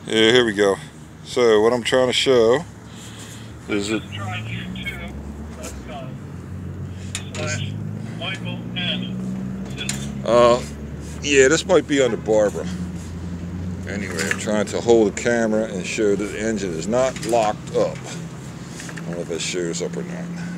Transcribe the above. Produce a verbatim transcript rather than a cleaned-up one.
Yeah, here we go. So what I'm trying to show is it. Try YouTube dot com slash Michael N. Uh, yeah, this might be under Barbara. Anyway, I'm trying to hold the camera and show that the engine is not locked up. I don't know if it shows up or not.